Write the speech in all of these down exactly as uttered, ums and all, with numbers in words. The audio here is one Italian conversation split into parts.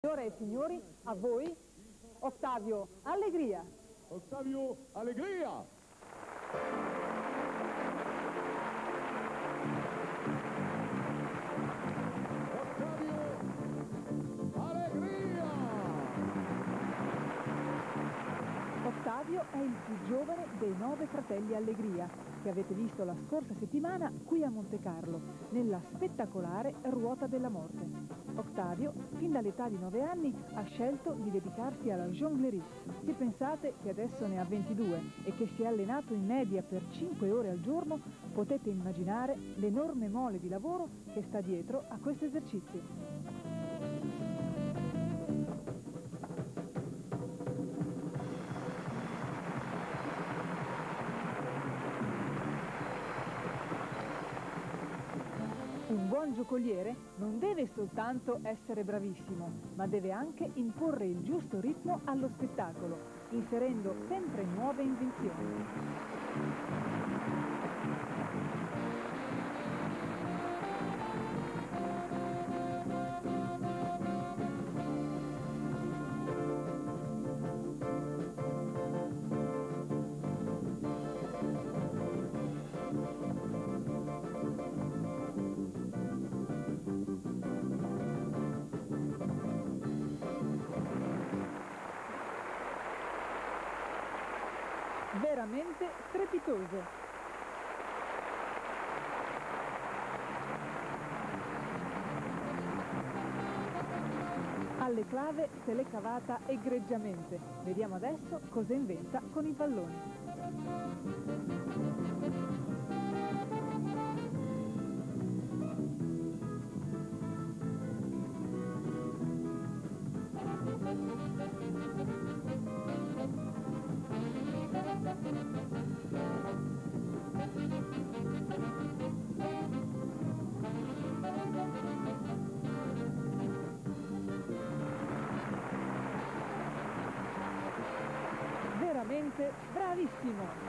Signore e signori, a voi Ottavio Allegria. Ottavio Allegria! Ottavio Allegria! Ottavio è il più giovane dei nove fratelli Allegria, che avete visto la scorsa settimana qui a Monte Carlo, nella spettacolare Ruota della Morte. Ottavio, fin dall'età di nove anni, ha scelto di dedicarsi alla jonglerie. Se pensate che adesso ne ha ventidue e che si è allenato in media per cinque ore al giorno, potete immaginare l'enorme mole di lavoro che sta dietro a questo esercizio. Un buon giocoliere non deve soltanto essere bravissimo, ma deve anche imporre il giusto ritmo allo spettacolo, inserendo sempre nuove invenzioni. Veramente strepitoso. Alle clave se l'è cavata egregiamente. Vediamo adesso cosa inventa con i palloni. Veramente bravissimo!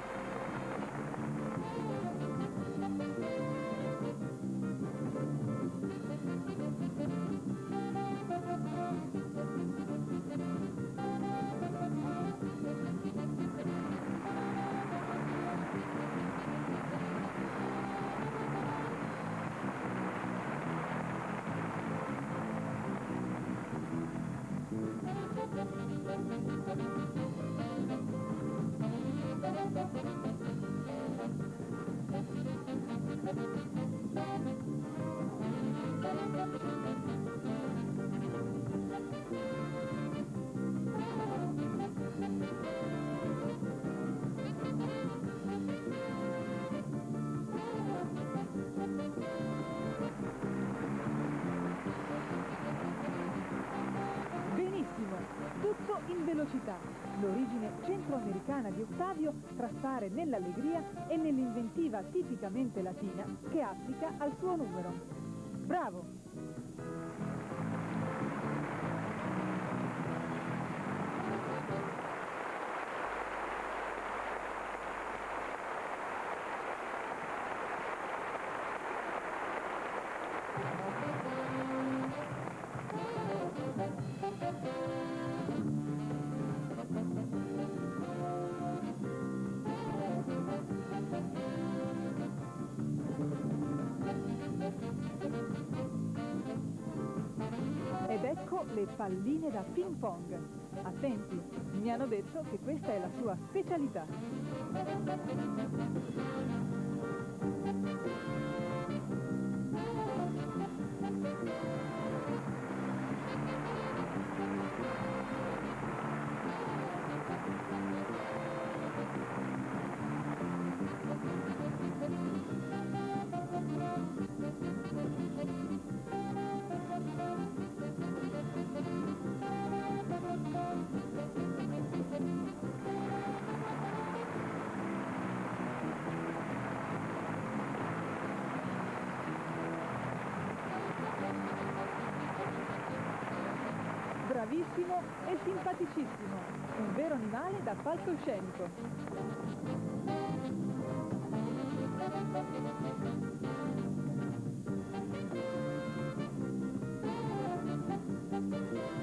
Tutto in velocità. L'origine centroamericana di Ottavio traspare nell'allegria e nell'inventiva tipicamente latina che applica al suo numero. Bravo! Ed ecco le palline da ping pong. Attenti, mi hanno detto che questa è la sua specialità. Bravissimo e simpaticissimo, un vero animale da palcoscenico.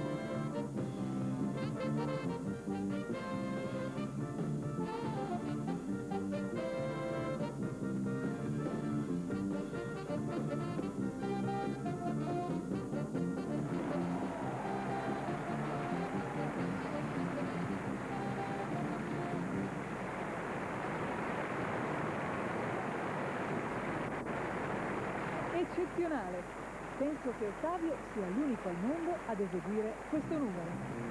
eccezionale. Penso che Ottavio sia l'unico al mondo ad eseguire questo numero.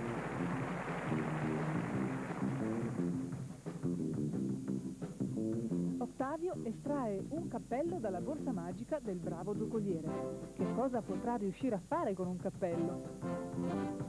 Ottavio estrae un cappello dalla borsa magica del bravo giocoliere. Che cosa potrà riuscire a fare con un cappello?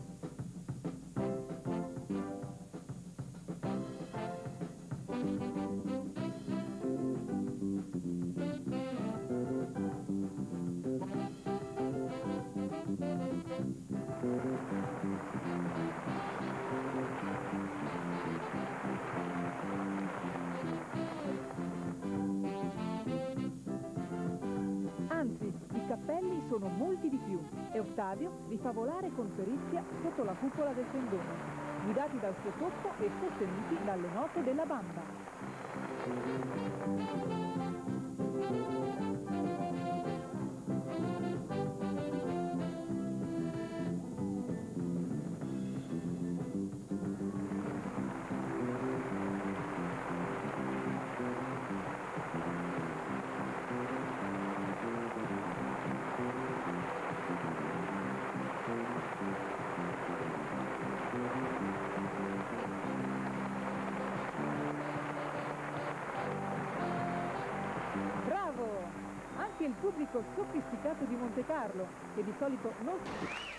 Anzi, i cappelli sono molti di più e Ottavio li fa volare con perizia sotto la cupola del tendone, guidati dal suo tocco e sostenuti dalle note della banda. Bravo! Anche il pubblico sofisticato di Montecarlo, che di solito non...